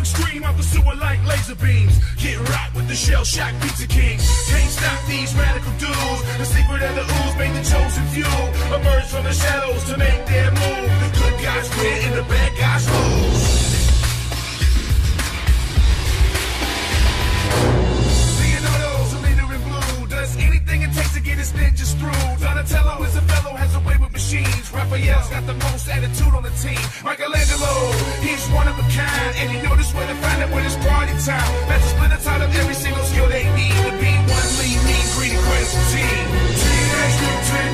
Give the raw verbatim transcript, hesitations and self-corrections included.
extreme out the sewer like laser beams. Get right with the shell shock pizza king. Can't stop these radical dudes. The secret of the ooze made the chosen few emerge from the shadows to make their move. The good guys win and the bad guys lose. Leonardo's a leader in blue. Does anything it takes to get his ninjas through. Donatello is a fellow, has a way with machines. Raphael's got the most attitude on the team. Michelangelo, he's one of a kind, and he knows where to find it when it's party time. That's a splinter out of every single skill they need to be one lean, mean, greedy, crazy team. Teenage Mutant